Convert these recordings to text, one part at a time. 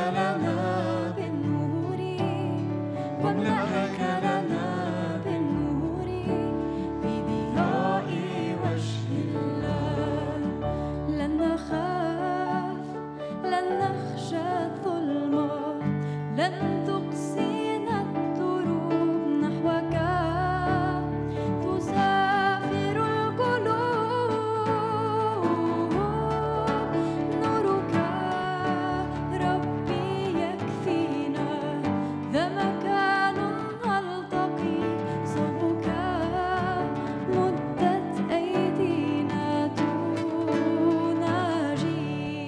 هيكلنا بالنور واملأ هيكلنا بالنور بضياء وجه الله. لن نخاف لن نخشى الظلمة، لن تقسينا الدروب نحوك، تسافر القلوب. نورك ربي يكفينا، ذا مكان نلتقي صوبك، مدت أيدينا تناجي.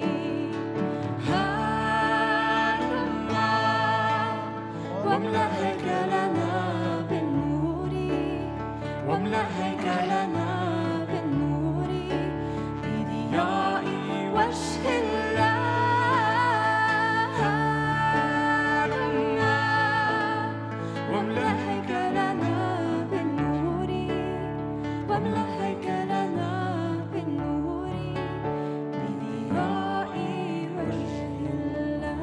هلما واملأ هيكلنا بالنور واملأ هيكلنا بالنور بضياء وجه الله. هلما واملأ هيكلنا بالنور واملأ هيكلنا بالنور بضياء وجه الله.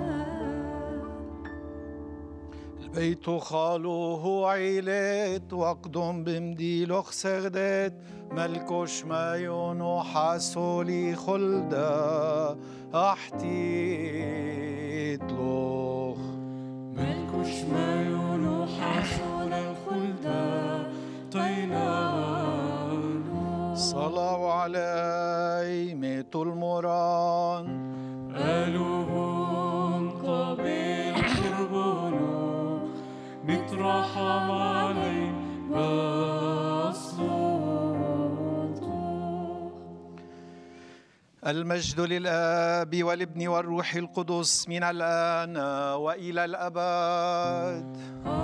البيت خالوه عيلت وقدم بمديلو خسغدت، ملكوش مايون وحاسولي خلدا احتيت لوخ. ملكوش مايون وحاسول الخلدا طينانو. صلوا علي ميت المران، قالوهم قبل قربانو، نترحم علي بصوته. المجد للآب والابن والروح القدس من الآن وإلى الأبد.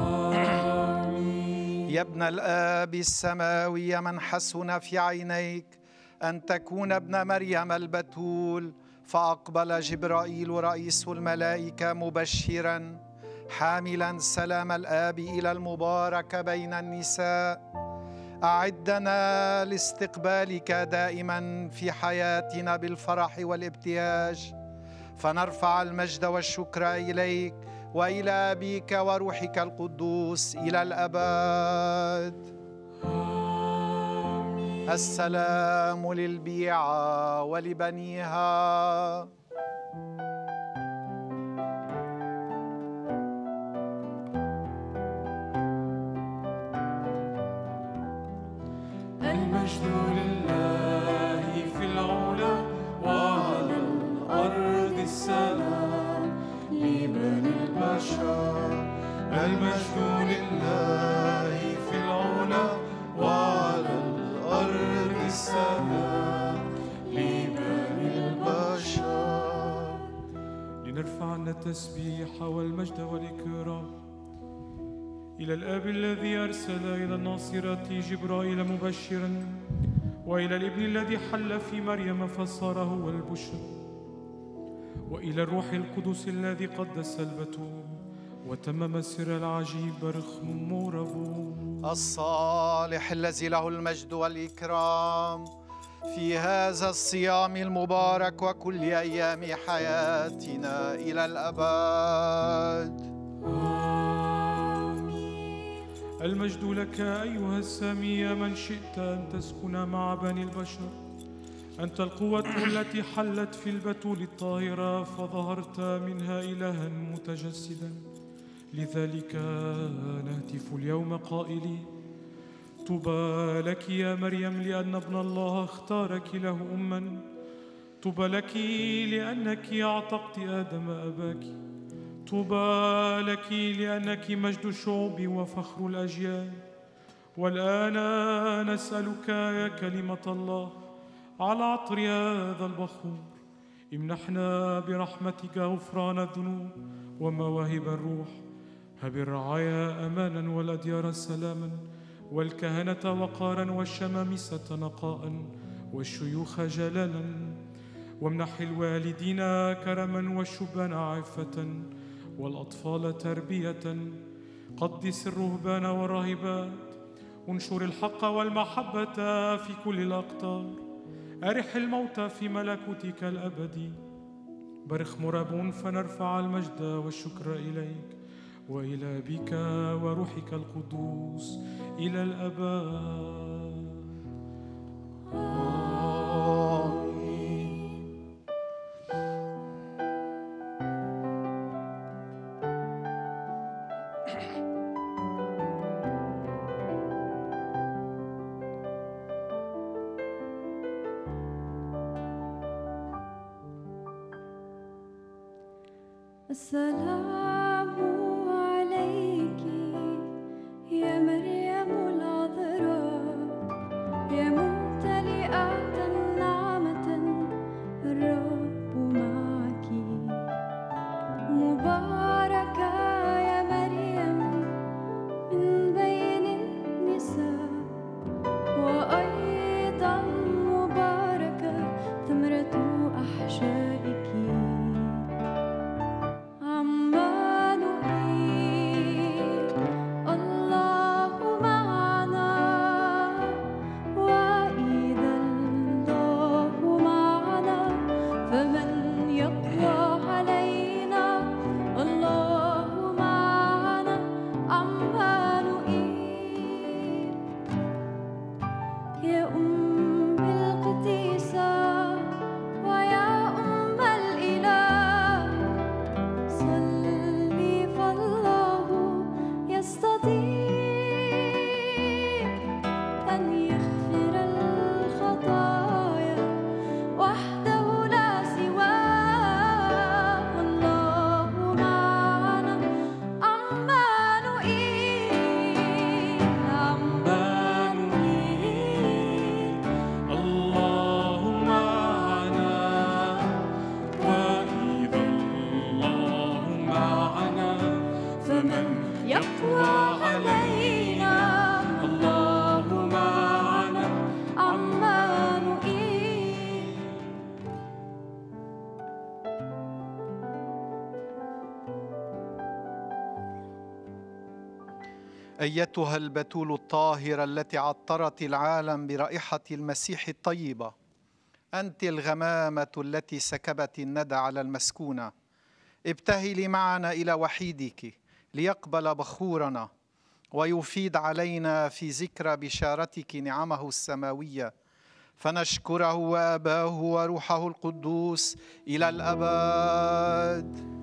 آمين. يا ابن الآب السماوي، من حسن في عينيك أن تكون ابن مريم البتول، فأقبل جبرائيل رئيس الملائكة مبشرا حاملا سلام الآب إلى المبارك بين النساء. أعدنا لاستقبالك دائما في حياتنا بالفرح والابتهاج، فنرفع المجد والشكر إليك وإلى أبيك وروحك القدوس إلى الأبد. آمين. السلام للبيعة ولبنيها. المجد لله في العلا وعلى الأرض السلام لبني البشر. المجد لله في العلا وعلى الأرض السلام لبني البشر. لنرفع عنا التسبيح والمجد والإكرام إلى الآب الذي أرسل إلى الناصرة جبرائيل مبشرا، وإلى الابن الذي حل في مريم فصار هو البشر، وإلى الروح القدس الذي قدس البتول وتمم السر العجيب برخم ربو. الصالح الذي له المجد والإكرام في هذا الصيام المبارك وكل أيام حياتنا إلى الأبد. المجد لك أيها السامي يا من شئت أن تسكن مع بني البشر. أنت القوة التي حلت في البتول الطاهرة، فظهرت منها إلها متجسدا. لذلك نهتف اليوم قائلين: طوبى لك يا مريم، لأن ابن الله اختارك له أما. طوبى لك لأنك أعتقت آدم أباك. طوبى لك لأنك مجد الشعوب وفخر الأجيال. والآن نسألك يا كلمة الله على عطر هذا البخور، امنحنا برحمتك غفران الذنوب ومواهب الروح. هب الرعايا أمانا والأديار سلاما، والكهنة وقارا والشمامسة نقاء والشيوخ جلالا. وامنح الوالدين كرما والشبان عفة والأطفال تربية. قدس الرهبان والراهبات، انشر الحق والمحبة في كل الأقطار. أرح الموتى في ملكوتك الأبدي. برخ مرابون فنرفع المجد والشكر إليك وإلى بك وروحك القدوس إلى الأبد. السلام عليك يا مريم العذراء يا ممتلئة نعمة الرب معك مباركة يا مريم من بين النساء وأيضا مباركة ثمرة أحشائك أيتها البتول الطاهرة التي عطرت العالم برائحة المسيح الطيبة، أنت الغمامة التي سكبت الندى على المسكونة، ابتهلي معنا إلى وحيدك ليقبل بخورنا ويفيض علينا في ذكرى بشارتك نعمه السماوية، فنشكره وأباه وروحه القدوس إلى الأبد.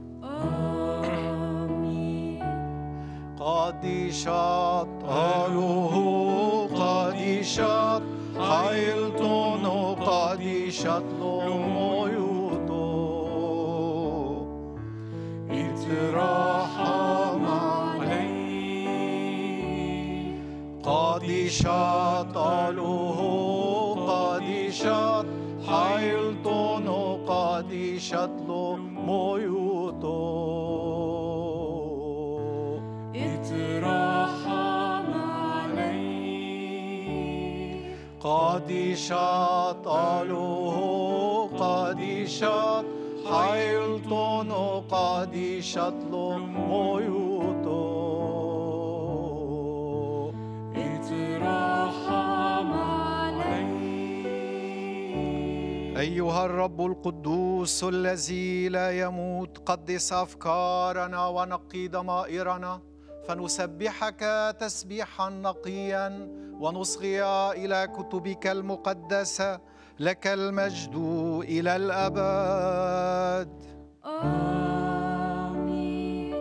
قديشات ألوه قديشات حيلتون قديشات لميوتو اترحم علي قديشات ألوه قديشات حيلتون قديشات لميوتو اترحم علي قديشات ألوه قديشات حيلتون قديشات لميوتو اترحم علي. أيها الرب القدوس الذي لا يموت، قدس أفكارنا ونقي ضمائرنا فنسبحك تسبيحا نقيا ونصغي إلى كتبك المقدسة، لك المجد إلى الأبد. آمين.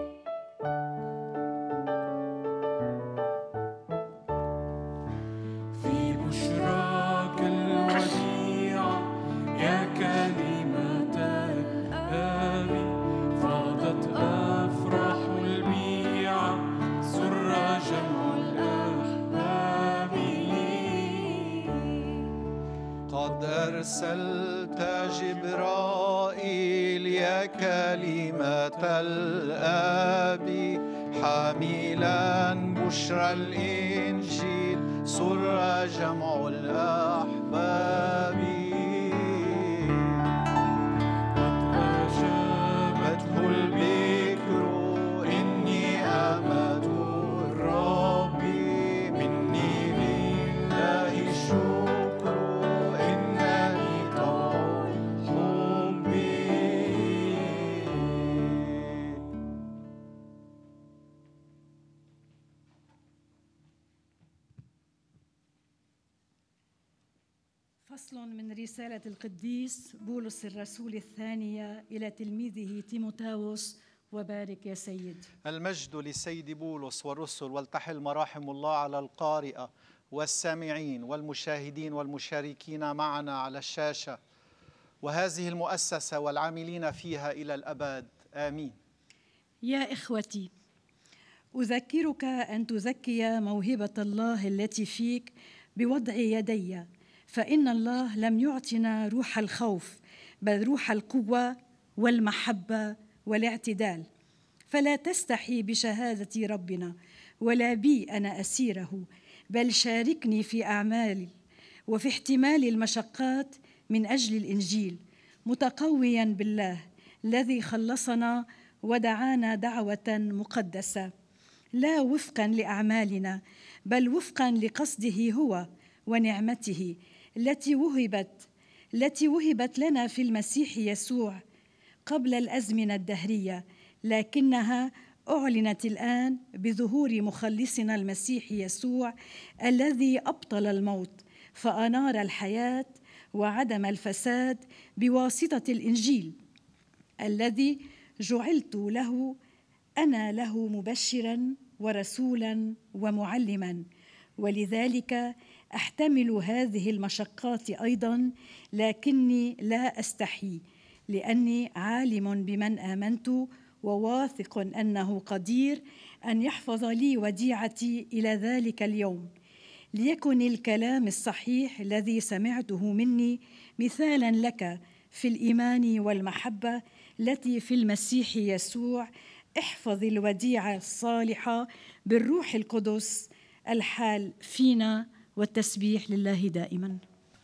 في بشراك الوديعة يا كلمة الآب فاضت أفراح البيعة سر جمع الأحباب. قد أرسلت جبرائيل يا كلمة الآب حاملا بشرى الإنجيل سر جمع الأحباب. قد أجابته البكر إني أمة الرب مني لله الشكر إنني طول حبي. فصل من رسالة القديس بولس الرسول الثانية إلى تلميذه تيموثاوس. وبارك يا سيد. المجد لسيد بولس والرسل، ولتحل مراحم الله على القارئة والسامعين والمشاهدين والمشاركين معنا على الشاشة وهذه المؤسسة والعاملين فيها إلى الأبد، آمين. يا إخوتي، أذكرك أن تزكي موهبة الله التي فيك بوضع يدي، فإن الله لم يعطنا روح الخوف بل روح القوة والمحبة والاعتدال. فلا تستحي بشهادة ربنا ولا بي أنا أسيره، بل شاركني في أعمالي وفي احتمال المشقات من أجل الإنجيل، متقويا بالله الذي خلصنا ودعانا دعوة مقدسة، لا وفقا لأعمالنا بل وفقا لقصده هو ونعمته التي وهبت لنا في المسيح يسوع قبل الأزمنة الدهرية، لكنها أعلنت الآن بظهور مخلصنا المسيح يسوع الذي أبطل الموت فأنار الحياة وعدم الفساد بواسطة الإنجيل الذي جعلت له أنا له مبشراً ورسولاً ومعلماً، ولذلك أحتمل هذه المشقات أيضاً، لكني لا أستحي، لأني عالم بمن آمنت وواثق أنه قدير أن يحفظ لي وديعتي إلى ذلك اليوم. ليكن الكلام الصحيح الذي سمعته مني مثالاً لك في الإيمان والمحبة التي في المسيح يسوع. احفظ الوديعة الصالحة بالروح القدس الحال فينا، والتسبيح لله دائماً.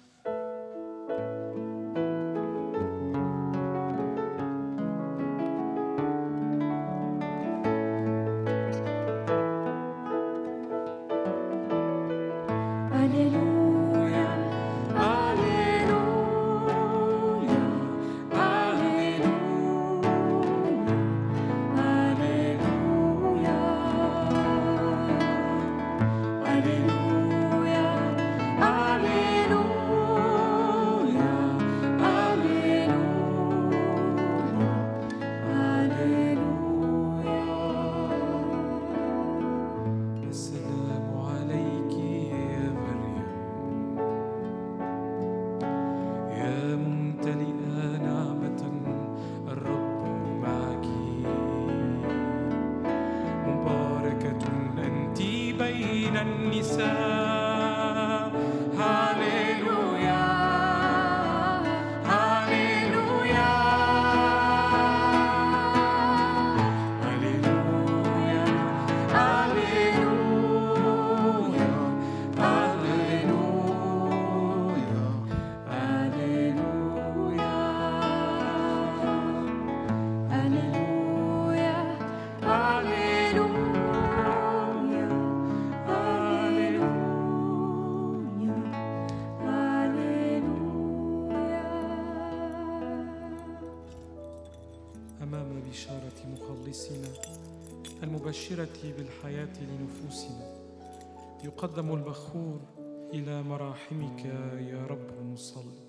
المبشرة بالحياة لنفوسنا يقدم البخور إلى مراحمك يا رب نصلي.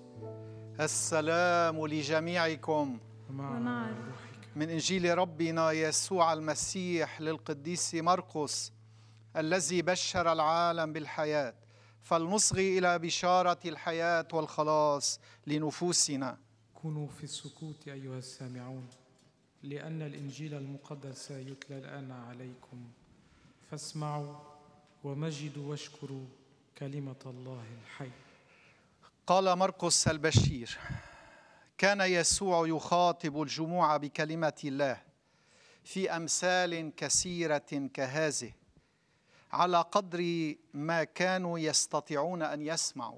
السلام لجميعكم ومع روحك. من إنجيل ربنا يسوع المسيح للقديس مرقس الذي بشر العالم بالحياة، فلنصغي إلى بشارة الحياة والخلاص لنفوسنا. كونوا في السكوت أيها السامعون، لأن الإنجيل المقدس يتلى الآن عليكم، فاسمعوا ومجدوا واشكروا كلمة الله الحي. قال مرقس البشير: كان يسوع يخاطب الجموع بكلمة الله في أمثال كثيرة كهذه على قدر ما كانوا يستطيعون أن يسمعوا،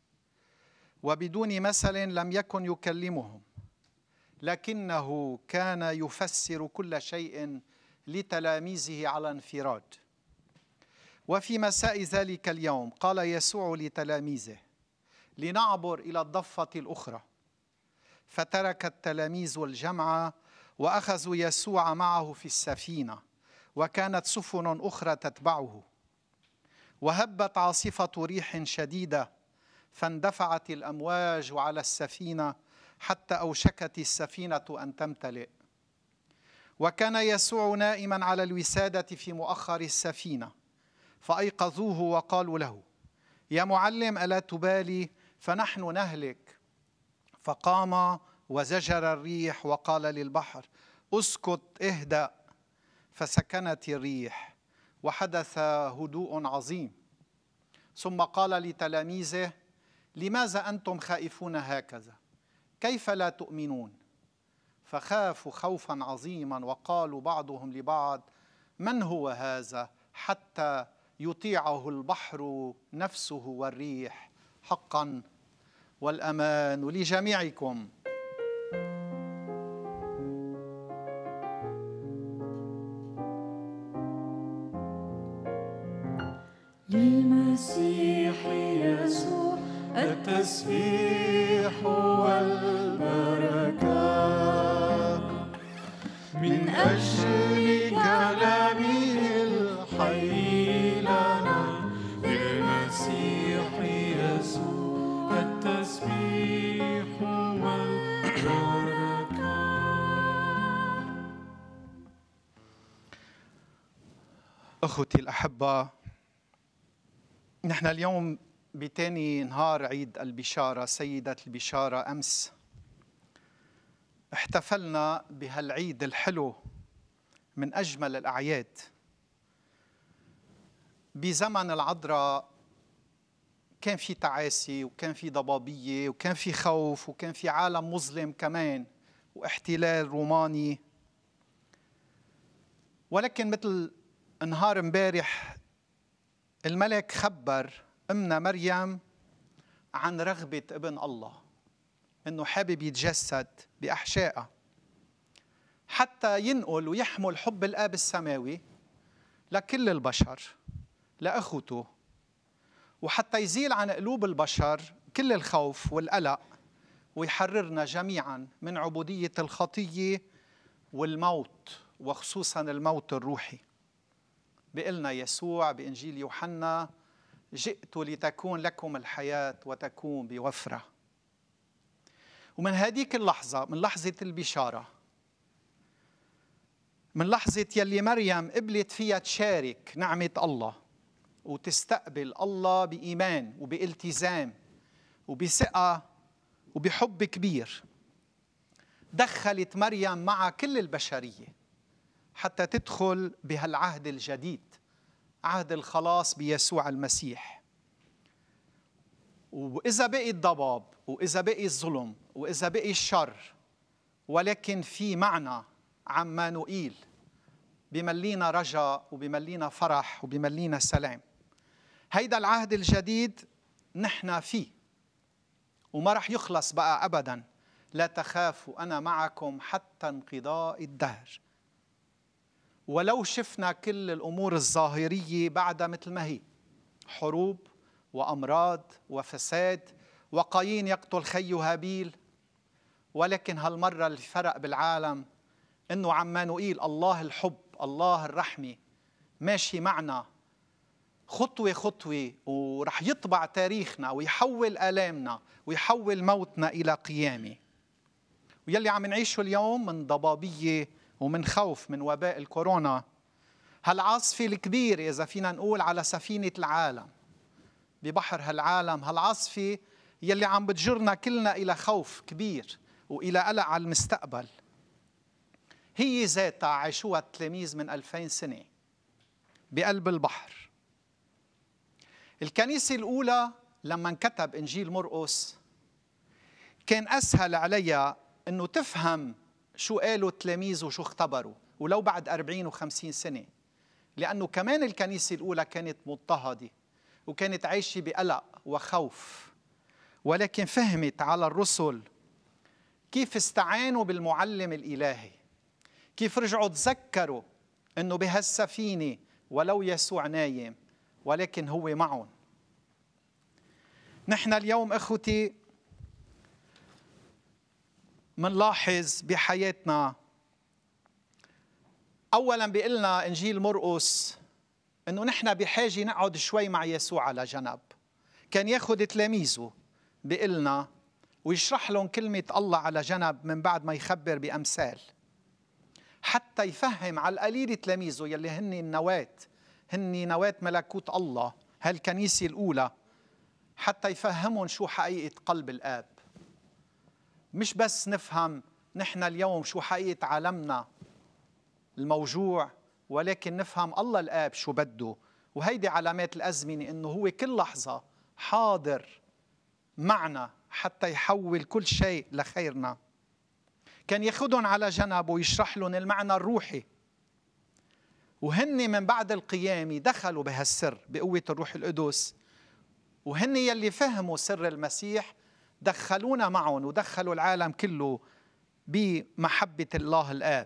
وبدون مثل لم يكن يكلمهم، لكنه كان يفسر كل شيء لتلاميذه على انفراد. وفي مساء ذلك اليوم قال يسوع لتلاميذه: لنعبر إلى الضفة الأخرى. فترك التلاميذ الجمع وأخذوا يسوع معه في السفينة، وكانت سفن أخرى تتبعه. وهبت عاصفة ريح شديدة، فاندفعت الأمواج على السفينة حتى أوشكت السفينة أن تمتلئ. وكان يسوع نائما على الوسادة في مؤخر السفينة، فأيقظوه وقالوا له: يا معلم، ألا تبالي فنحن نهلك؟ فقام وزجر الريح وقال للبحر: اسكت، اهدأ. فسكنت الريح وحدث هدوء عظيم. ثم قال لتلاميذه: لماذا أنتم خائفون هكذا؟ كيف لا تؤمنون؟ فخافوا خوفا عظيما وقالوا بعضهم لبعض: من هو هذا حتى يطيعه البحر نفسه والريح؟ حقا والأمان لجميعكم. للمسيح يسوع التسبيح والبركة من أجل كلامه الحي لنا. للمسيح يسوع التسبيح والبركة. أخوتي الأحبة، نحن اليوم بتاني نهار عيد البشارة، سيدة البشارة. أمس احتفلنا بهالعيد الحلو من أجمل الأعياد. بزمن العذراء كان في تعاسي وكان في ضبابية وكان في خوف وكان في عالم مظلم كمان واحتلال روماني. ولكن مثل نهار امبارح الملك خبر أمنا مريم عن رغبة ابن الله، إنه حابب يتجسد بأحشائها حتى ينقل ويحمل حب الآب السماوي لكل البشر، لأخوته، وحتى يزيل عن قلوب البشر كل الخوف والقلق ويحررنا جميعا من عبودية الخطية والموت، وخصوصا الموت الروحي. بيقلنا يسوع بإنجيل يوحنا: جئت لتكون لكم الحياة وتكون بوفرة. ومن هذيك اللحظة، من لحظة البشارة، من لحظة يلي مريم قبلت فيها تشارك نعمة الله وتستقبل الله بإيمان وبالتزام وبثقة وبحب كبير، دخلت مريم مع كل البشرية حتى تدخل بهالعهد الجديد، عهد الخلاص بيسوع المسيح. وإذا بقي الضباب وإذا بقي الظلم وإذا بقي الشر، ولكن في معنى عمانوئيل بملينا رجاء وبملينا فرح وبملينا سلام. هيدا العهد الجديد نحن فيه وما رح يخلص بقى أبدا. لا تخافوا أنا معكم حتى انقضاء الدهر. ولو شفنا كل الأمور الظاهرية بعد مثل ما هي، حروب وأمراض وفساد وقايين يقتل خيه هابيل، ولكن هالمرة اللي فرق بالعالم إنه عمانوئيل، الله الحب، الله الرحمة، ماشي معنا خطوة خطوة، ورح يطبع تاريخنا ويحول آلامنا ويحول موتنا إلى قيامة. ويلي عم نعيشه اليوم من ضبابية ومن خوف من وباء الكورونا، هالعاصفة الكبيرة إذا فينا نقول على سفينة العالم ببحر هالعالم، هالعاصفة يلي عم بتجرنا كلنا إلى خوف كبير وإلى قلق على المستقبل، هي ذاتها عاشوها التلاميذ من 2000 سنة بقلب البحر. الكنيسة الأولى لما انكتب إنجيل مرقس كان أسهل عليها أنه تفهم شو قالوا التلاميذ وشو اختبروا، ولو بعد 40 و50 سنة، لأنه كمان الكنيسة الأولى كانت مضطهدة وكانت عايشة بقلق وخوف، ولكن فهمت على الرسل كيف استعانوا بالمعلم الإلهي، كيف رجعوا تذكروا أنه بهالسفينة ولو يسوع نايم ولكن هو معهم. نحن اليوم أخوتي منلاحظ بحياتنا، أولاً بيقلنا إنجيل مرقس إنه نحن بحاجة نقعد شوي مع يسوع على جنب. كان ياخد تلاميذه بيقلنا ويشرح لهم كلمة الله على جنب من بعد ما يخبر بأمثال، حتى يفهم على القليل تلاميذه يلي هن النواة، هن نواة ملكوت الله، هالكنيسة الأولى، حتى يفهمون شو حقيقة قلب الآب. مش بس نفهم نحن اليوم شو حقيقة عالمنا الموجوع، ولكن نفهم الله الآب شو بده. وهيدي علامات الأزمنة، إنه هو كل لحظة حاضر معنا حتى يحول كل شيء لخيرنا. كان ياخدهم على جنب ويشرح لهم المعنى الروحي، وهن من بعد القيامة دخلوا بهالسر بقوة الروح القدس، وهن يلي فهموا سر المسيح دخلونا معهم ودخلوا العالم كله بمحبة الله الآب.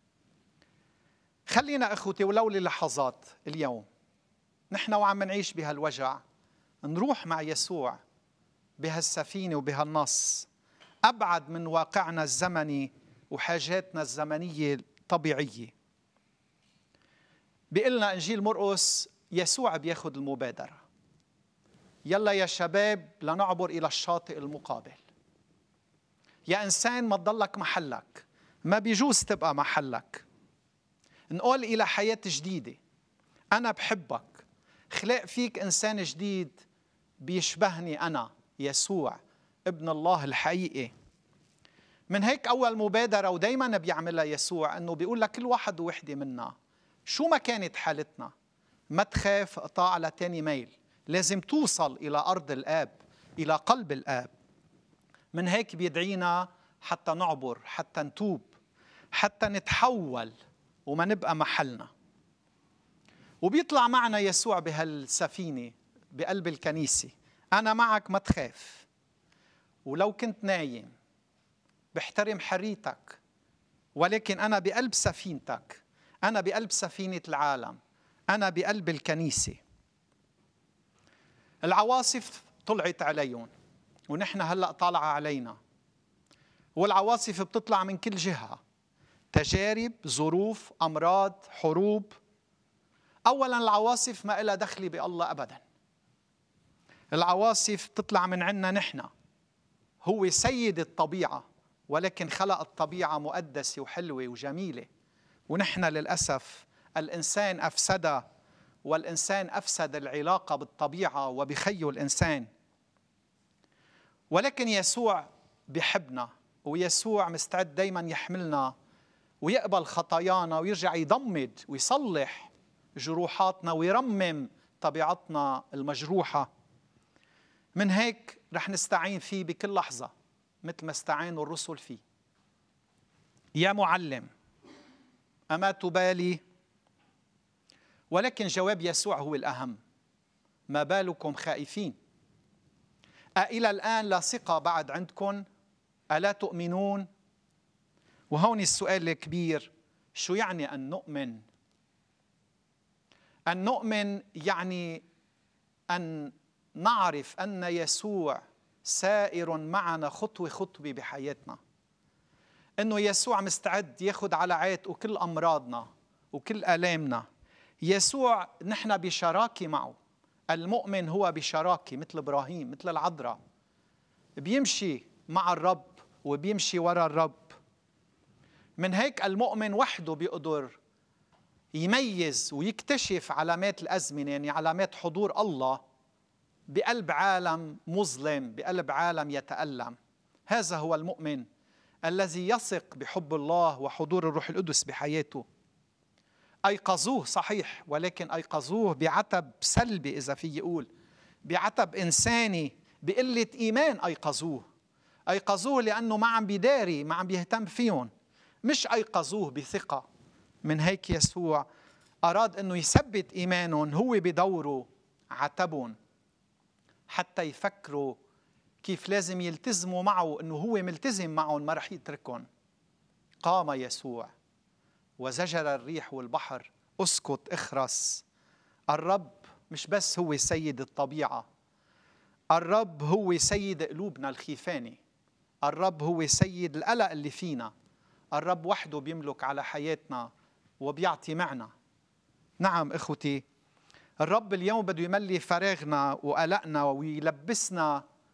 خلينا أخوتي ولو للحظات اليوم نحن وعم نعيش بهالوجع نروح مع يسوع بهالسفينة وبهالنص أبعد من واقعنا الزمني وحاجاتنا الزمنية الطبيعية. بيقلنا إنجيل مرقس يسوع بياخد المبادرة، يلا يا شباب لنعبر إلى الشاطئ المقابل. يا إنسان ما تضلك محلك، ما بيجوز تبقى محلك. نقول إلى حياة جديدة، أنا بحبك، خلق فيك إنسان جديد بيشبهني أنا يسوع ابن الله الحقيقي. من هيك أول مبادرة ودايما بيعملها يسوع أنه بيقول لك كل واحد ووحدة منا شو ما كانت حالتنا ما تخاف اقطع على تاني ميل، لازم توصل إلى أرض الآب، إلى قلب الآب. من هيك بيدعينا حتى نعبر، حتى نتوب، حتى نتحول وما نبقى محلنا. وبيطلع معنا يسوع بهالسفينة بقلب الكنيسة، أنا معك ما تخاف، ولو كنت نايم بحترم حريتك، ولكن أنا بقلب سفينتك، أنا بقلب سفينة العالم، أنا بقلب الكنيسة. العواصف طلعت عليهم ونحن هلأ طالعة علينا، والعواصف بتطلع من كل جهة، تجارب، ظروف، أمراض، حروب. أولا العواصف ما إلها دخل بالله أبدا، العواصف تطلع من عنا نحن. هو سيد الطبيعة، ولكن خلق الطبيعة مقدسة وحلوة وجميلة، ونحن للأسف الإنسان أفسدها، والإنسان أفسد العلاقة بالطبيعة وبخيو الإنسان. ولكن يسوع بيحبنا، ويسوع مستعد دايما يحملنا ويقبل خطايانا ويرجع يضمد ويصلح جروحاتنا ويرمم طبيعتنا المجروحة. من هيك رح نستعين فيه بكل لحظة مثل ما استعانوا الرسل فيه. يا معلم أما تبالي؟ ولكن جواب يسوع هو الأهم، ما بالكم خائفين؟ أإلى الآن لا ثقة بعد عندكم؟ ألا تؤمنون؟ وهون السؤال الكبير، شو يعني أن نؤمن؟ أن نؤمن يعني أن نعرف أن يسوع سائر معنا خطوة خطوة بحياتنا، أنه يسوع مستعد ياخد على عاتقه كل أمراضنا وكل آلامنا. يسوع نحن بشراكة معه، المؤمن هو بشراكة مثل إبراهيم مثل العذراء، بيمشي مع الرب وبيمشي وراء الرب. من هيك المؤمن وحده بيقدر يميز ويكتشف علامات الأزمنة، يعني علامات حضور الله بقلب عالم مظلم، بقلب عالم يتألم. هذا هو المؤمن الذي يثق بحب الله وحضور الروح القدس بحياته. أيقظوه صحيح، ولكن أيقظوه بعتب سلبي، إذا في يقول بعتب إنساني، بقلة إيمان. أيقظوه لأنه ما عم بيداري، ما عم بيهتم فيهم، مش أيقظوه بثقة. من هيك يسوع أراد أنه يثبت إيمانهم، هو بدوره عتبهم حتى يفكروا كيف لازم يلتزموا معه، أنه هو ملتزم معهم ما رح يتركهم. قام يسوع وزجر الريح والبحر، اسكت اخرس. الرب مش بس هو سيد الطبيعة، الرب هو سيد قلوبنا الخيفانة، الرب هو سيد القلق اللي فينا، الرب وحده بيملك على حياتنا وبيعطي معنا. نعم إخوتي، الرب اليوم بده يملي فراغنا وقلقنا ويلبسنا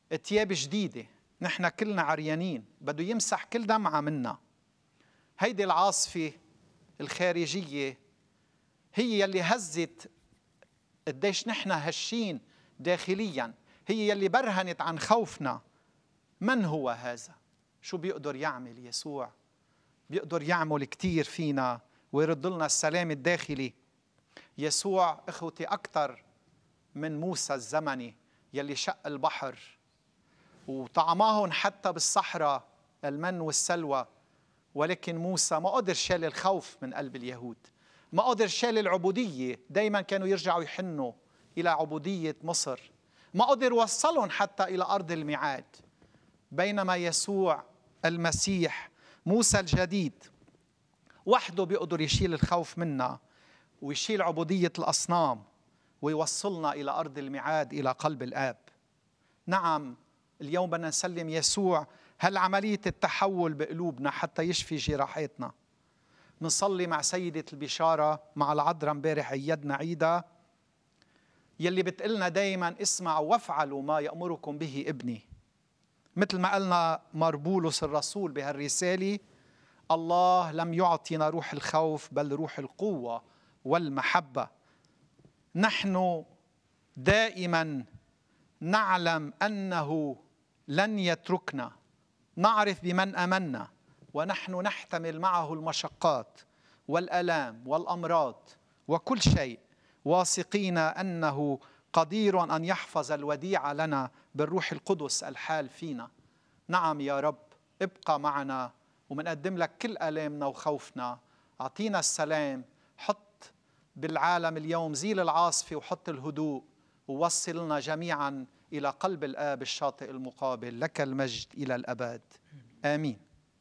ثياب جديدة، نحن كلنا عريانين، بده يمسح كل دمعة منا. هيدي العاصفة الخارجية هي يلي هزت قديش نحن هشين داخليا، هي يلي برهنت عن خوفنا. من هو هذا؟ شو بيقدر يعمل يسوع؟ بيقدر يعمل كتير فينا ويرد لنا السلام الداخلي. يسوع اخوتي أكتر من موسى الزمني يلي شق البحر وطعماهم حتى بالصحراء المن والسلوى، ولكن موسى ما قدر شال الخوف من قلب اليهود، ما قدر شال العبودية. دايما كانوا يرجعوا يحنوا إلى عبودية مصر، ما قدر وصلهم حتى إلى أرض الميعاد. بينما يسوع المسيح موسى الجديد وحده بيقدر يشيل الخوف منا ويشيل عبودية الأصنام ويوصلنا إلى أرض الميعاد، إلى قلب الآب. نعم، اليوم بدنا نسلم يسوع هالعملية التحول بقلوبنا حتى يشفي جراحاتنا. نصلي مع سيدة البشارة، مع العذراء امبارح عيدنا عيدها، يلي بتقلنا دايما اسمعوا وافعلوا ما يأمركم به ابني. مثل ما قالنا مار بولس الرسول بهالرسالة، الله لم يعطينا روح الخوف بل روح القوة والمحبة. نحن دائما نعلم أنه لن يتركنا، نعرف بمن آمنا، ونحن نحتمل معه المشقات والآلام والأمراض وكل شيء، واثقين أنه قدير أن يحفظ الوديعة لنا بالروح القدس الحال فينا. نعم يا رب، ابقى معنا ومنقدم لك كل آلامنا وخوفنا. أعطينا السلام، حط بالعالم اليوم زيل العاصفة وحط الهدوء، ووصلنا جميعا إلى قلب الآب الشاطئ المقابل. لك المجد إلى الأبد، آمين.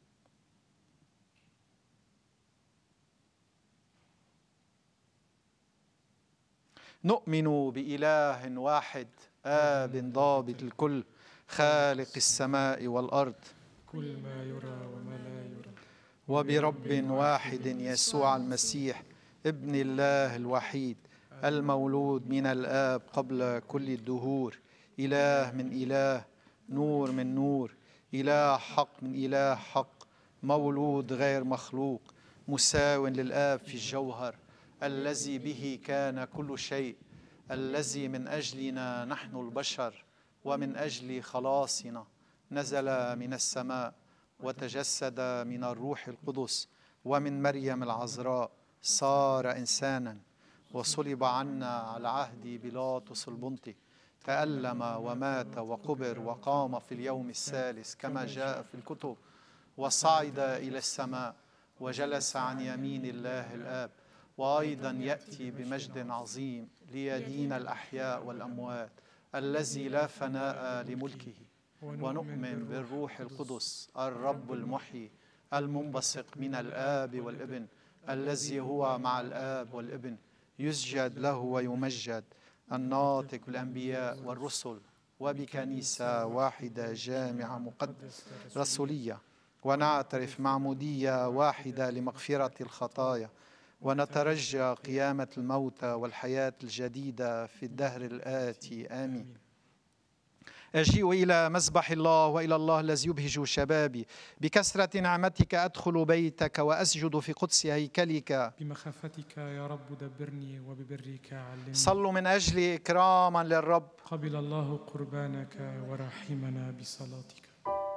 نؤمن بإله واحد آب ضابط الكل، خالق السماء والأرض، كل ما يرى وما لا يرى، وبرب واحد يسوع المسيح ابن الله الوحيد، المولود من الآب قبل كل الدهور، إله من إله، نور من نور، إله حق من إله حق، مولود غير مخلوق، مساو للآب في الجوهر، الذي به كان كل شيء، الذي من أجلنا نحن البشر ومن أجل خلاصنا نزل من السماء وتجسد من الروح القدس ومن مريم العذراء، صار إنسانا وصلب عنا على عهد بيلاطس البنطي، تألم ومات وقبر وقام في اليوم الثالث كما جاء في الكتب، وصعد إلى السماء وجلس عن يمين الله الآب، وأيضا يأتي بمجد عظيم ليدين الأحياء والأموات، الذي لا فناء لملكه. ونؤمن بالروح القدس الرب المحيي المنبثق من الآب والابن، الذي هو مع الآب والابن، يسجد له ويمجد، الناطق بالأنبياء والرسل، وبكنيسة واحدة جامعة مقدسة رسولية، ونعترف معمودية واحدة لمغفرة الخطايا، ونترجى قيامة الموتى والحياة الجديدة في الدهر الآتي، آمين. أجيء إلى مذبح الله وإلى الله الذي يبهج شبابي، بكثرة نعمتك أدخل بيتك وأسجد في قدس هيكلك، بمخافتك يا رب دبرني وببرك علمني. صلوا من أجلي إكراما للرب. قبل الله قربانك ورحمنا بصلاتك.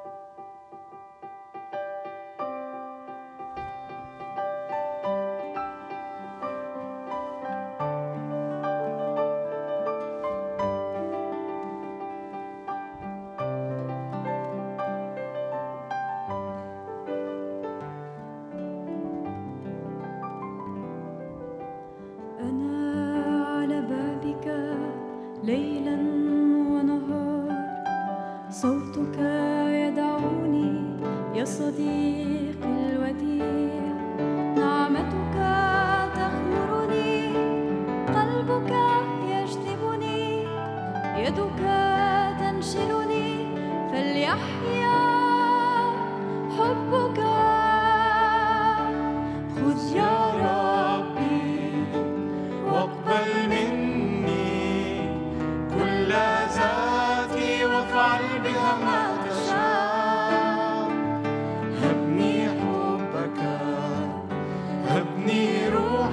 ليلا ونهار صوتك يدعوني يا صديقي الوديع، نعمتك تغمرني، قلبك يجذبني، يدك تنشلني، فليحيا حبك. خذ يا ربي واقبل مني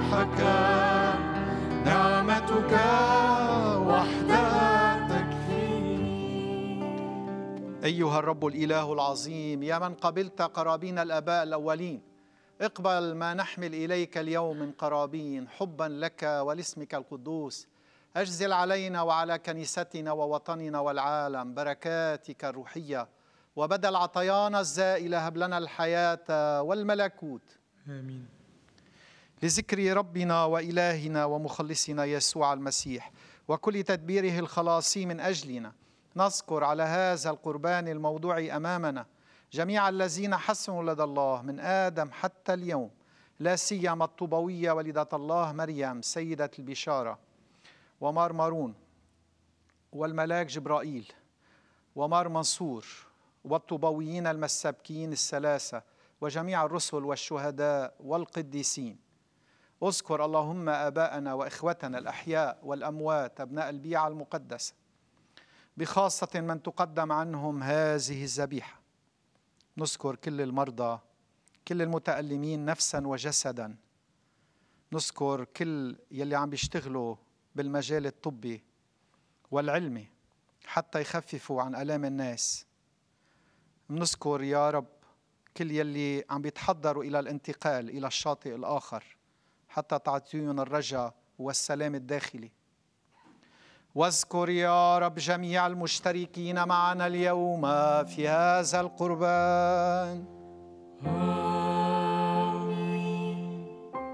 مدحك نعمتك وحدها تكفيني. أيها الرب الإله العظيم، يا من قبلت قرابين الآباء الأولين، اقبل ما نحمل إليك اليوم من قرابين حبا لك ولاسمك القدوس. أجزل علينا وعلى كنيستنا ووطننا والعالم بركاتك الروحية، وبدل عطايانا الزائلة هب لنا الحياة والملكوت. آمين. لذكر ربنا وإلهنا ومخلصنا يسوع المسيح وكل تدبيره الخلاصي من أجلنا، نذكر على هذا القربان الموضوع أمامنا جميع الذين حسنوا لدى الله من آدم حتى اليوم، لا سيما الطوبوية والدة الله مريم سيدة البشارة، ومار مارون، والملاك جبرائيل، ومار منصور، والطوبويين المسبكين الثلاثة، وجميع الرسل والشهداء والقديسين. اذكر اللهم آباءنا وإخوتنا الأحياء والأموات أبناء البيعة المقدسة، بخاصة من تقدم عنهم هذه الذبيحة. نذكر كل المرضى، كل المتألمين نفسا وجسدا، نذكر كل يلي عم بيشتغلوا بالمجال الطبي والعلمي حتى يخففوا عن آلام الناس. نذكر يا رب كل يلي عم بيتحضروا إلى الانتقال إلى الشاطئ الآخر حتى تعطيهم الرجاء والسلام الداخلي. واذكر يا رب جميع المشتركين معنا اليوم في هذا القربان. آمين.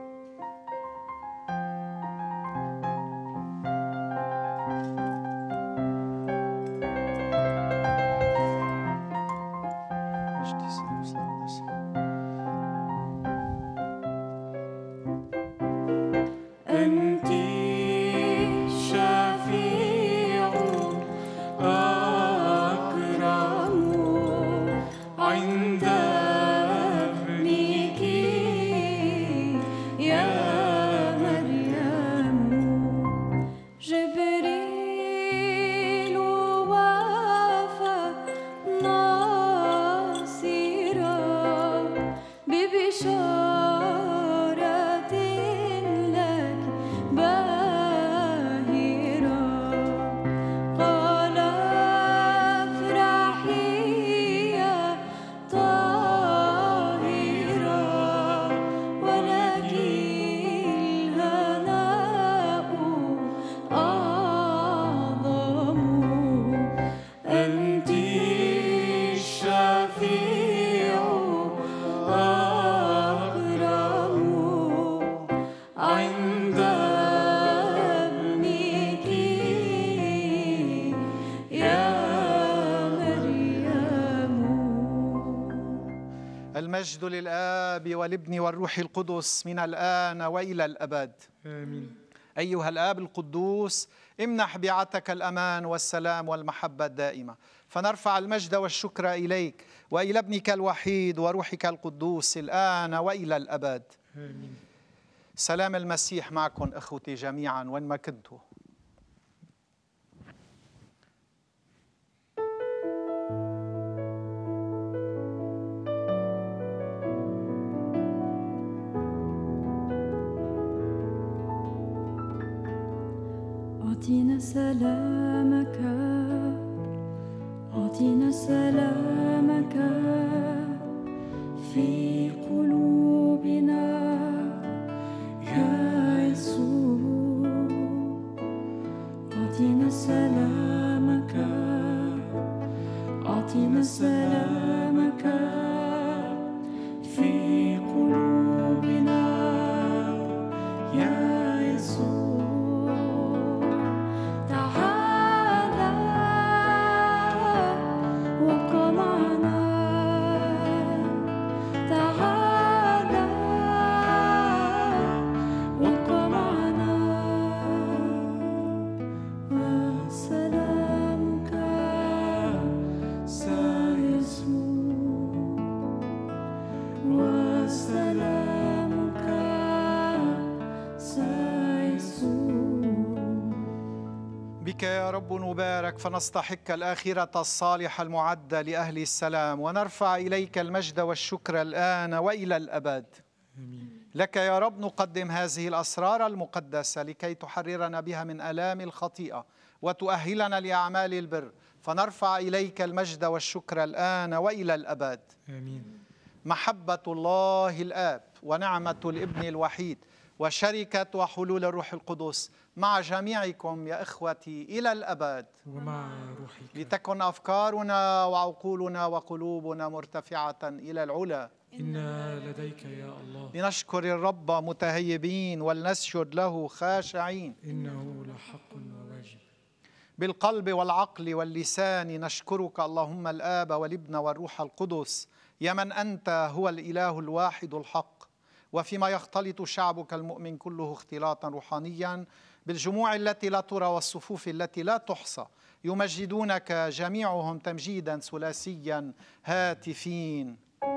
المجد للآب والابن والروح القدس من الآن وإلى الأبد. آمين. أيها الآب القدوس، امنح بيعتك الأمان والسلام والمحبة الدائمة، فنرفع المجد والشكر إليك وإلى ابنك الوحيد وروحك القدوس الآن وإلى الأبد. آمين. سلام المسيح معكم أخوتي جميعا وين ما كنتوا. أعطينا سلامك، أعطينا سلامك في قلوبنا يا يسوع. أعطينا سلامك، أعطينا سلامك في قلوبنا يا يسوع. بك يا رب نبارك فنستحق الآخرة الصالحة المعدة لأهل السلام، ونرفع إليك المجد والشكر الآن وإلى الأبد. آمين. لك يا رب نقدم هذه الأسرار المقدسة لكي تحررنا بها من آلام الخطيئة وتؤهلنا لأعمال البر، فنرفع إليك المجد والشكر الآن وإلى الأبد. آمين. محبة الله الآب ونعمة الابن الوحيد وشركة وحلول الروح القدس مع جميعكم يا إخوتي إلى الأبد. ومع روحك. لتكن أفكارنا وعقولنا وقلوبنا مرتفعة إلى العلا. إنا لديك يا الله. لنشكر الرب متهيبين ولنسجد له خاشعين. إنه لحق وواجب. بالقلب والعقل واللسان نشكرك اللهم الآب والابن والروح القدس، يا من أنت هو الإله الواحد الحق. وفيما يختلط شعبك المؤمن كله اختلاطا روحانيا بالجموع التي لا ترى والصفوف التي لا تحصى، يمجدونك جميعهم تمجيدا ثلاثيا هاتفين.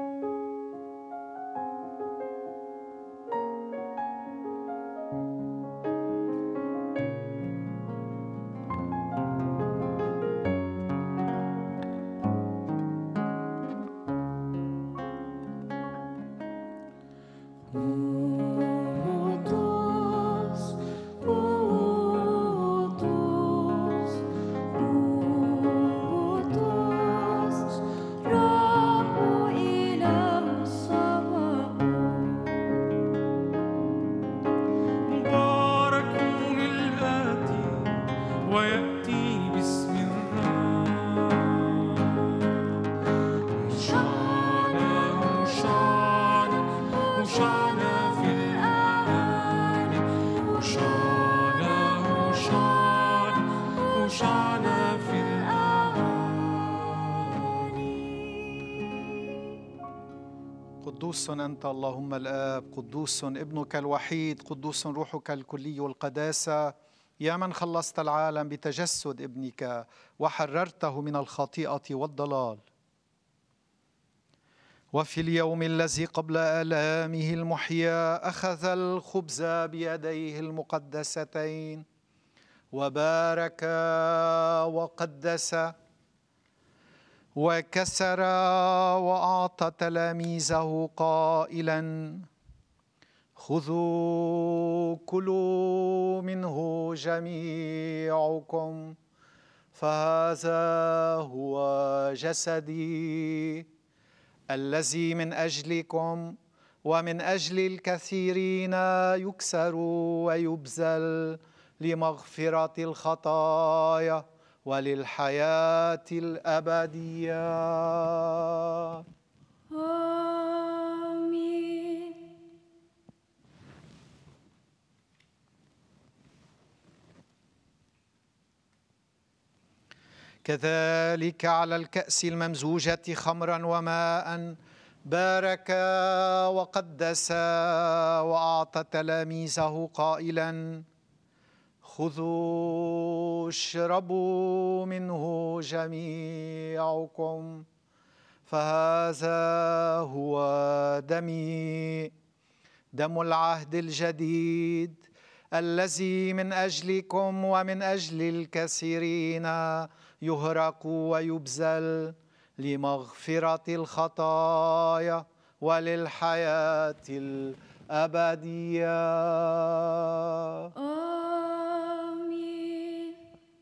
قدوس أنت اللهم الآب، قدوس ابنك الوحيد، قدوس روحك الكلي القداسة، يا من خلصت العالم بتجسد ابنك وحررته من الخطيئة والضلال. وفي اليوم الذي قبل آلامه المحيا أخذ الخبز بيديه المقدستين وبارك وقدس وكسر وأعطى تلاميذه قائلا: خذوا كلوا منه جميعكم، فهذا هو جسدي الذي من أجلكم ومن أجل الكثيرين يكسر ويبذل لمغفرة الخطايا وللحياة الأبدية. آمين. كذلك على الكأس الممزوجة خمرا وماء بارك وقدس وأعطى تلاميذه قائلا: خذوا اشربوا منه جميعكم، فهذا هو دمي، دم العهد الجديد الذي من أجلكم ومن أجل الكثيرين يهرق ويبذل لمغفرة الخطايا وللحياة الأبدية. آمين.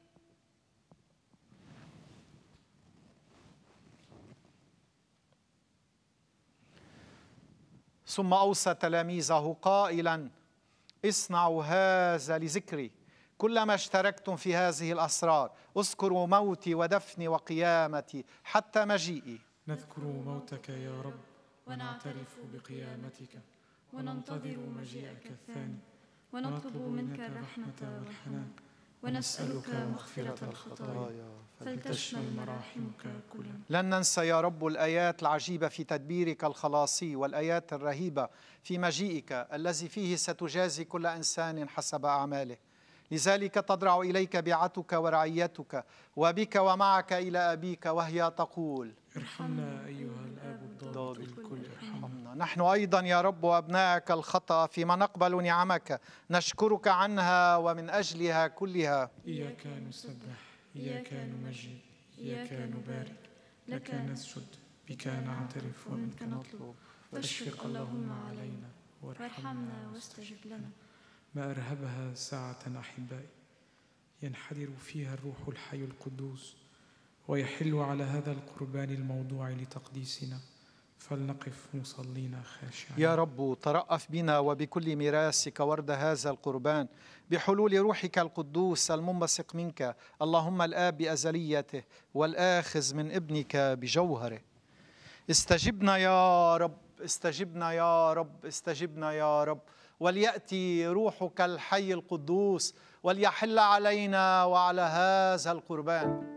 ثم أوصى تلاميذه قائلا: اصنعوا هذا لذكري كلما اشتركتم في هذه الأسرار، اذكروا موتي ودفني وقيامتي حتى مجيئي. نذكر موتك يا رب ونعترف بقيامتك وننتظر مجيئك الثاني، ونطلب منك الرحمة والحنان، ونسألك مغفرة الخطايا فلتشمل مراحمك كلنا. لن ننسى يا رب الآيات العجيبة في تدبيرك الخلاصي والآيات الرهيبة في مجيئك الذي فيه ستجازي كل إنسان حسب أعماله. لذلك تضرع إليك بيعتك ورعيتك وبك ومعك إلى أبيك، وهي تقول: ارحمنا أيها الآب الضابط الكل، ارحمنا. نحن أيضا يا رب وأبنائك الخطأ فيما نقبل نعمك نشكرك عنها ومن أجلها كلها. إياك نسبح، إياك نمجد، إياك نبارك، لك نسجد، بك نعترف ومنك نطلب، فاشفق اللهم علينا وارحمنا واستجب لنا. ما أرهبها ساعة أحبائي ينحدر فيها الروح الحي القدوس ويحل على هذا القربان الموضوع لتقديسنا، فلنقف مصلين خاشعين. يا رب ترأف بنا وبكل ميراثك ورد هذا القربان بحلول روحك القدوس المنبثق منك، اللهم الآب بأزليته والآخذ من ابنك بجوهره. استجبنا يا رب، استجبنا يا رب، استجبنا يا رب، وليأتي روحك الحي القدوس وليحل علينا وعلى هذا القربان.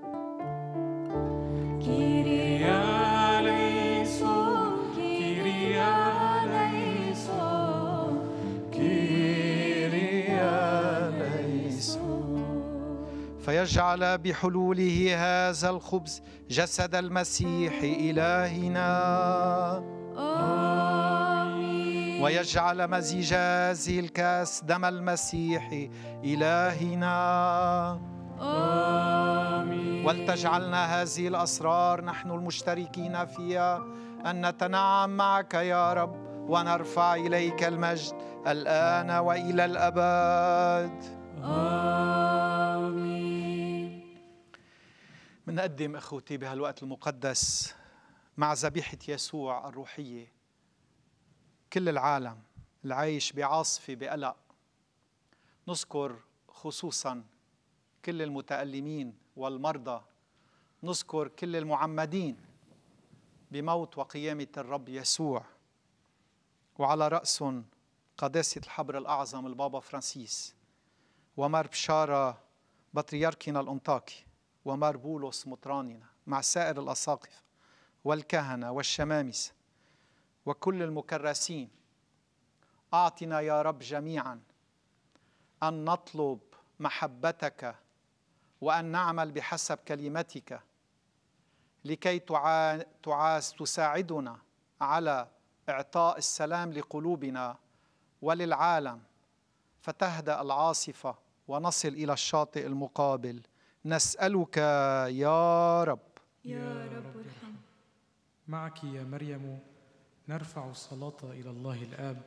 فيجعل بحلوله هذا الخبز جسد المسيح إلهنا، آمين. ويجعل مزيج هذه الكاس دم المسيح إلهنا، آمين. ولتجعلنا هذه الأسرار نحن المشتركين فيها أن نتنعم معك يا رب ونرفع إليك المجد الآن وإلى الأبد، آمين. منقدم أخوتي بهالوقت المقدس مع ذبيحة يسوع الروحية كل العالم العايش بعاصفة بقلق، نذكر خصوصا كل المتألمين والمرضى، نذكر كل المعمدين بموت وقيامة الرب يسوع، وعلى رأسهم قداسة الحبر الأعظم البابا فرانسيس، ومار بشارة بطريركنا الأنطاكي، ومار بولس مطراننا، مع سائر الأساقفة والكهنة والشمامسة وكل المكرسين. أعطنا يا رب جميعا أن نطلب محبتك وأن نعمل بحسب كلمتك لكي تساعدنا على إعطاء السلام لقلوبنا وللعالم، فتهدأ العاصفة ونصل إلى الشاطئ المقابل. نسألك يا رب. يا رب ارحم. معك يا مريم نرفع الصلاة إلى الله الآب.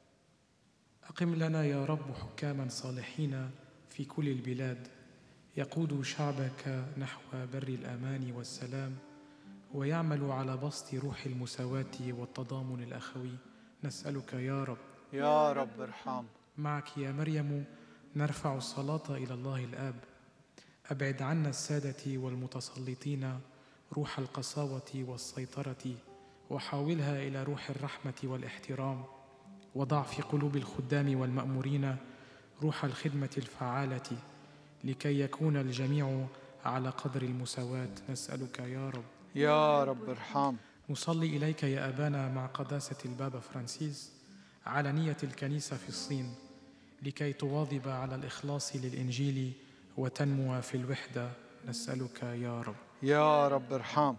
أقم لنا يا رب حكاما صالحين في كل البلاد يقود شعبك نحو بر الأمان والسلام، ويعمل على بسط روح المساواة والتضامن الأخوي. نسألك يا رب. يا رب ارحم. معك يا مريم نرفع الصلاة إلى الله الآب. أبعد عنا السادة والمتسلطين روح القساوة والسيطرة، وحاولها إلى روح الرحمة والاحترام، وضع في قلوب الخدام والمأمورين روح الخدمة الفعالة لكي يكون الجميع على قدر المساواة. نسألك يا رب. يا رب ارحم. نصلي إليك يا أبانا مع قداسة البابا فرانسيس على نية الكنيسة في الصين لكي تواظب على الإخلاص للإنجيل وتنمو في الوحدة. نسألك يا رب. يا رب ارحم.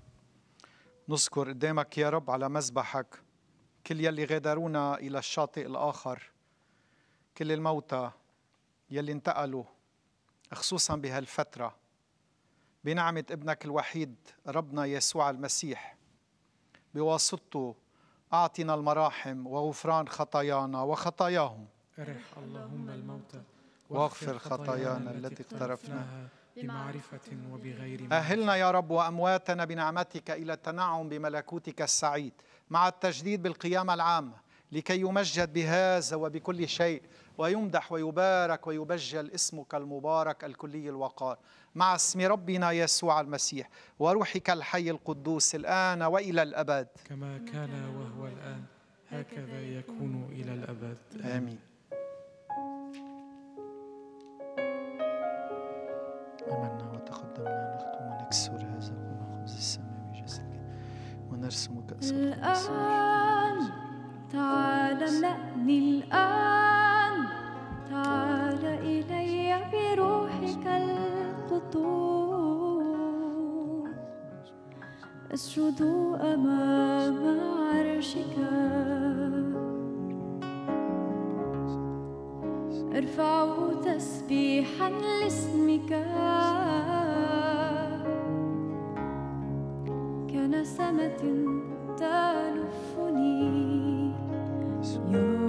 نذكر قدامك يا رب على مذبحك كل يلي غادرونا إلى الشاطئ الآخر، كل الموتى يلي انتقلوا خصوصا بهالفترة بنعمة ابنك الوحيد ربنا يسوع المسيح. بواسطته أعطنا المراحم وغفران خطايانا وخطاياهم. ارح اللهم الموتى واغفر خطايانا التي اقترفناها بمعرفة وبغير معرفة. أهلنا يا رب وأمواتنا بنعمتك إلى التنعم بملكوتك السعيد مع التجديد بالقيامة العامة، لكي يمجد بهذا وبكل شيء ويمدح ويبارك ويبجل اسمك المبارك الكلي الوقار، مع اسم ربنا يسوع المسيح وروحك الحي القدوس الآن وإلى الأبد، كما كان وهو الآن هكذا يكون إلى الأبد. آمين. آمنا وتقدمنا نختم ونكسر هذا الخبز السماوي جسدك ونرسم كأس الآن تعال املأني، الآن تعال إلي بروحك القدوس، أسجد أمام عرشك، أرفع تسبيحا لاسمك، كنسمة تلفني.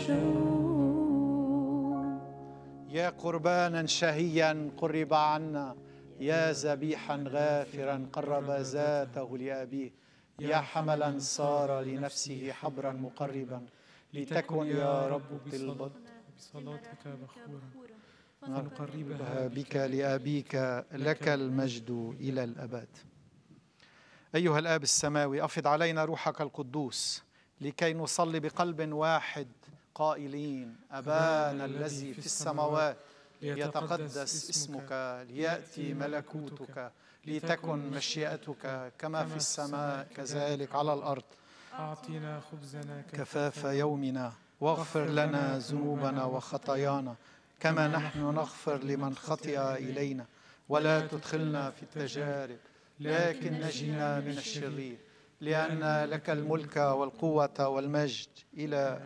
يخشون. يا قربانا شهيا قرب عنا، يا ذبيحا غافرا قرب ذاته لأبيه، يا حملا صار لنفسه حبرا مقربا، لتكن يا رب بصلاتك بخورا فنقربها بك لأبيك، لك المجد إلى الأبد. أيها الآب السماوي، أفض علينا روحك القدوس لكي نصلي بقلب واحد قائلين: أبانا الذي في السماوات، ليتقدس اسمك، ليأتي ملكوتك، لتكن مشيئتك كما في السماء كذلك على الأرض. أعطنا خبزنا كفاف يومنا، واغفر لنا ذنوبنا وخطايانا كما نحن نغفر لمن خطئ إلينا، ولا تدخلنا في التجارب لكن نجنا من الشرير، لأن لك الملك والقوة والمجد إلى.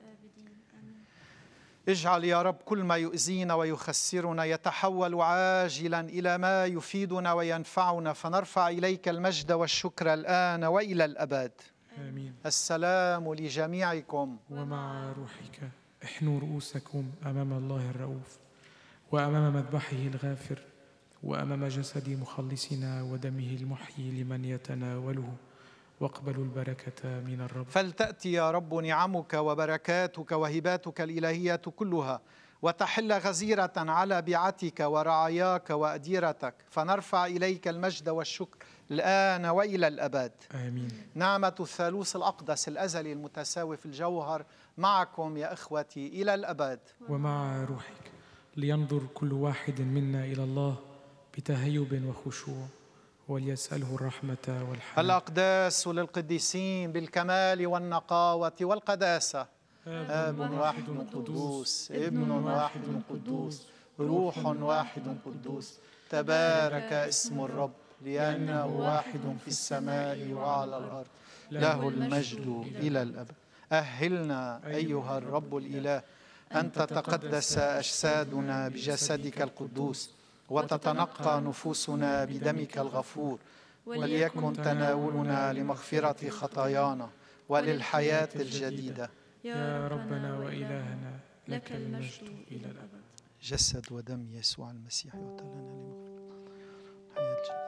اجعل يا رب كل ما يؤذينا ويخسرنا يتحول عاجلا إلى ما يفيدنا وينفعنا، فنرفع إليك المجد والشكر الآن وإلى الأبد. آمين. السلام لجميعكم ومع روحك. احنوا رؤوسكم أمام الله الرؤوف، وأمام مذبحه الغافر، وأمام جسد مخلصنا ودمه المحيي لمن يتناوله، واقبلوا البركة من الرب. فلتأتي يا رب نعمك وبركاتك وهباتك الإلهية كلها، وتحل غزيرة على بيعتك ورعاياك وأديرتك، فنرفع إليك المجد والشكر الآن وإلى الأبد. آمين. نعمة الثالوث الأقدس الأزلي المتساوي في الجوهر معكم يا إخوتي إلى الأبد. ومع روحك. لينظر كل واحد منا إلى الله بتهيب وخشوع، وليسأله الرحمة والحنان. الأقداس للقديسين بالكمال والنقاوة والقداسة. آب واحد قدوس، ابن واحد قدوس، روح واحد قدوس، تبارك اسم الرب، لأنه واحد في السماء وعلى الأرض، له المجد إلى الأبد. أهلنا أيها الرب الإله أن تتقدس أجسادنا بجسدك القدوس، وتتنقى نفوسنا بدمك الغفور، وليكن تناولنا لمغفرة خطايانا وللحياة الجديدة. يا ربنا وإلهنا، لك المجد إلى الأبد. جسد ودم يسوع المسيح يعطى لنا لمغفرة الحياة الجديدة.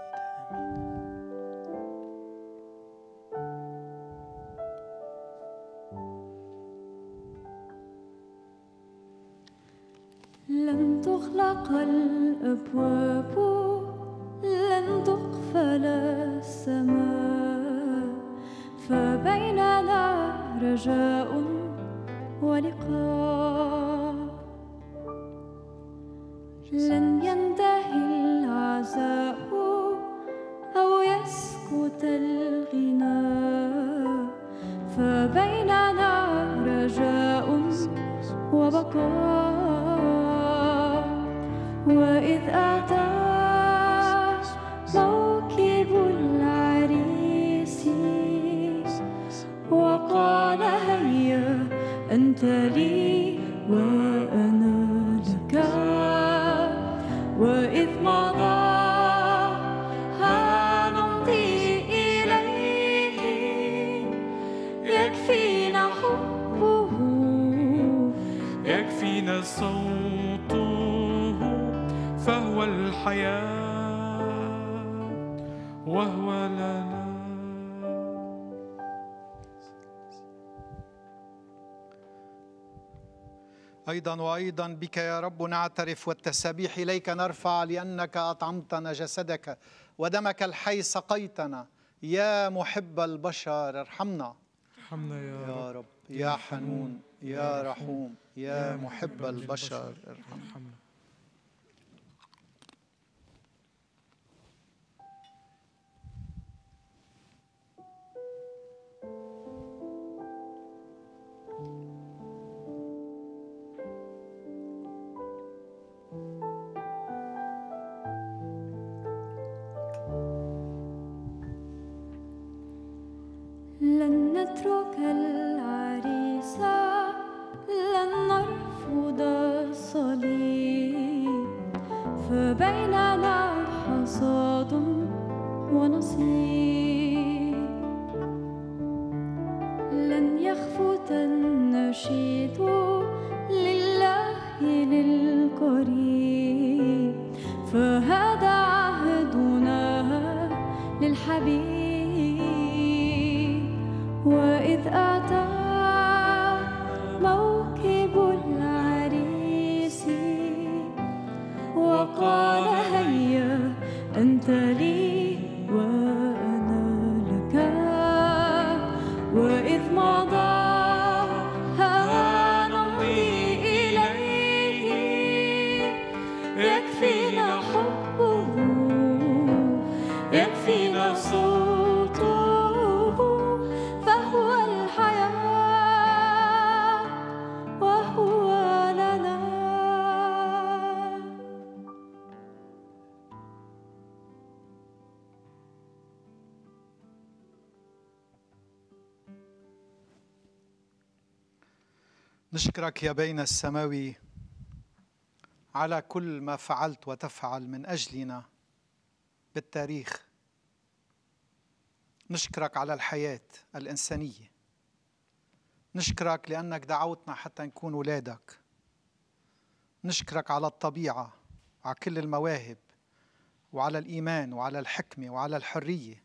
لن تغلق الأبواب، لن تقفل السماء، فبيننا رجاء ولقاء. لن ينتهي العزاء أو يسكت الغناء، فبيننا رجاء وبقاء. وإذ أتى موكب العريس وقال هيا أنت لي وأنا لك، وإذ مضى هنمضي إليه، يكفينا حبه، يكفينا صوته، فهو الحياة وهو لنا. أيضا وأيضا بك يا رب نعترف، والتسابيح إليك نرفع، لأنك أطعمتنا جسدك ودمك الحي سقيتنا. يا محب البشر ارحمنا. ارحمنا يا رب، يا حنون، يا رحوم، يا محب البشر ارحمنا. لن نترك العريس، لن نرفض الصليب، فبيننا حصاد ونصيب. لن يخفت النشيد لله للقريب، فهذا عهدنا للحبيب. وإذ أتى موكب العريس وقال هيا أنت لي وأنا لك، وإذ مضى نمضي إليه، يكفينا حبه يكفينا صوته، فهو الحياة وهو لنا. نشكرك يا بين السماوي على كل ما فعلت وتفعل من أجلنا بالتاريخ. نشكرك على الحياة الإنسانية. نشكرك لأنك دعوتنا حتى نكون أولادك. نشكرك على الطبيعة وعلى كل المواهب وعلى الإيمان وعلى الحكمة وعلى الحرية.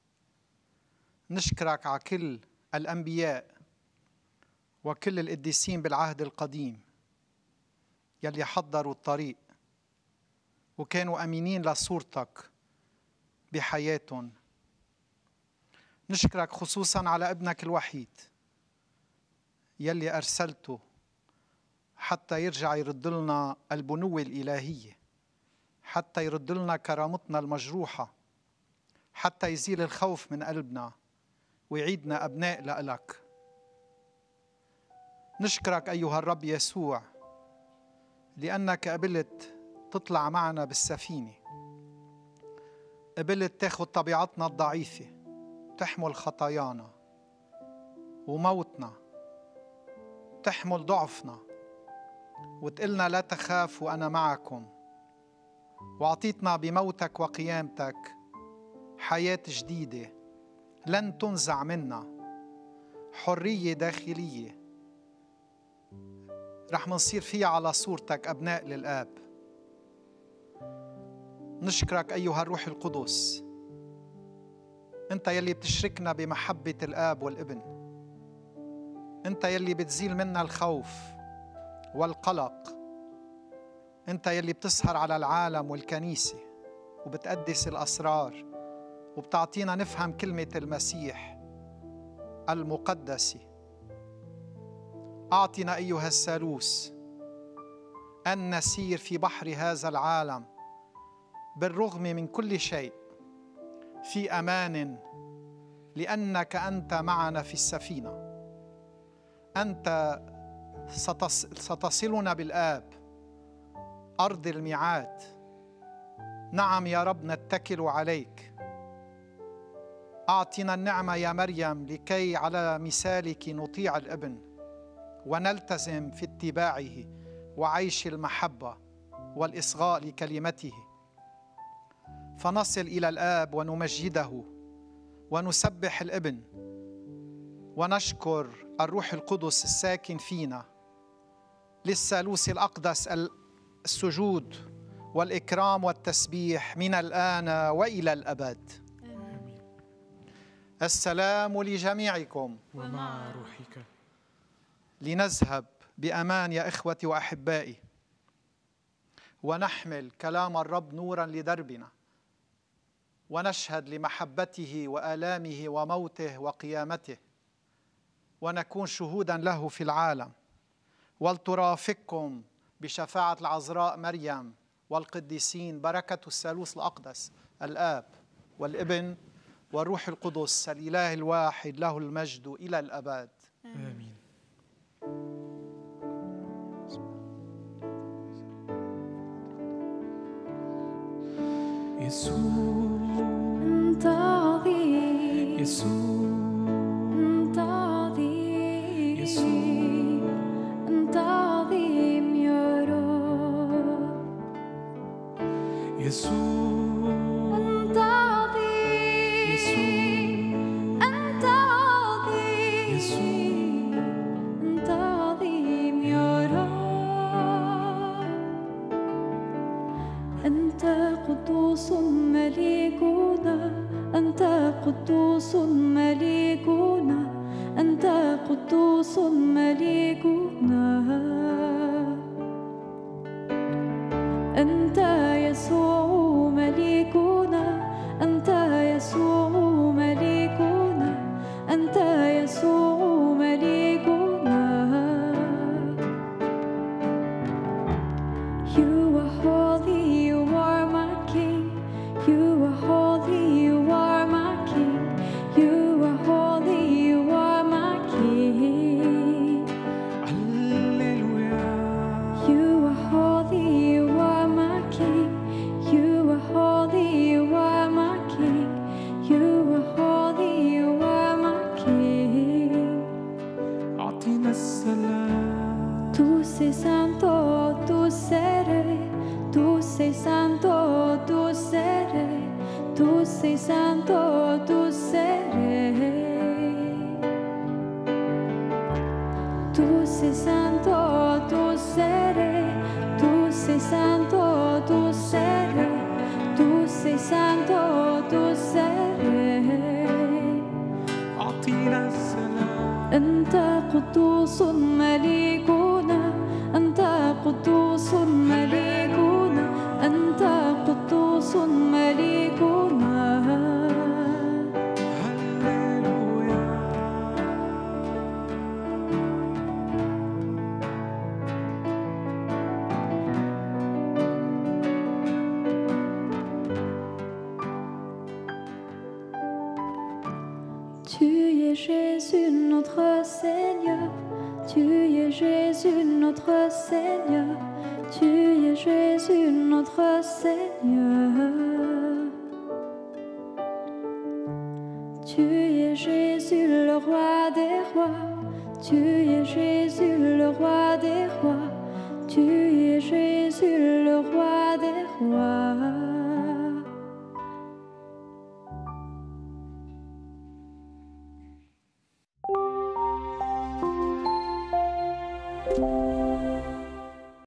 نشكرك على كل الأنبياء وكل القديسين بالعهد القديم يلي حضروا الطريق وكانوا أمينين لصورتك بحياتهم. نشكرك خصوصاً على ابنك الوحيد يلي أرسلته حتى يرجع يرد لنا البنوة الإلهية، حتى يرد لنا كرامتنا المجروحة، حتى يزيل الخوف من قلبنا ويعيدنا أبناء لإلك. نشكرك أيها الرب يسوع لأنك قبلت تطلع معنا بالسفينة، قبلت تاخد طبيعتنا الضعيفة، تحمل خطايانا وموتنا، تحمل ضعفنا، وتقلنا لا تخافوا أنا معكم، وعطيتنا بموتك وقيامتك حياة جديدة لن تنزع منا، حرية داخلية رح منصير فيها على صورتك أبناء للآب. نشكرك أيها الروح القدس، أنت يلي بتشركنا بمحبة الآب والابن، أنت يلي بتزيل منا الخوف والقلق، أنت يلي بتسهر على العالم والكنيسة وبتقدس الأسرار وبتعطينا نفهم كلمة المسيح المقدسة. أعطنا أيها الثالوث أن نسير في بحر هذا العالم بالرغم من كل شيء في أمان، لأنك أنت معنا في السفينة. أنت ستصلنا بالآب أرض الميعاد. نعم يا رب نتكل عليك. أعطنا النعمة يا مريم لكي على مثالك نطيع الابن ونلتزم في اتباعه وعيش المحبة والإصغاء لكلمته، فنصل إلى الآب ونمجده ونسبح الابن ونشكر الروح القدس الساكن فينا. للثالوث الأقدس السجود والإكرام والتسبيح من الآن وإلى الأبد. آمين. السلام لجميعكم ومع روحك. لنذهب بأمان يا إخوتي وأحبائي، ونحمل كلام الرب نورا لدربنا، ونشهد لمحبته وآلامه وموته وقيامته، ونكون شهودا له في العالم. ولترافقكم بشفاعة العذراء مريم والقديسين بركة الثالوث الأقدس الآب والابن والروح القدس الإله الواحد له المجد إلى الأبد. آمين. يسوع أنت عظيم، يسوع أنت عظيم، يسوع أنت عظيم يا رب، يسوع أنت عظيم، يسوع أنت عظيم، يسوع قدوس مليكنا، أنت قدوس مليكنا، أنت يسوع مليكنا، أنت يسوع مليكنا، أنت يسوع مليكنا. You are holy, you are my King. You are holy, you are my King. You are holy, you are my King. هللويا. You are holy, you are my King. You are holy, you are my King. You are holy, you are my King. أعطينا السلام. Tu sei santo, tu sei re. Tu sei santo, tu sei re. Tu sei santo, tu sei re. Tu sei santo, tu sei re. Tu sei santo, tu sei re. Tu sei santo, tu sei re. أعطينا السلام. أنت قدوس مليكنا، أنت قدوس مليكنا، أنت قدوس مليكنا. هللويا. Tu es Jésus notre Seigneur, tu es Jésus notre Seigneur, tu es Jésus notre Seigneur. Tu es Jésus le roi des rois, tu es Jésus le roi des rois, tu es Jésus le roi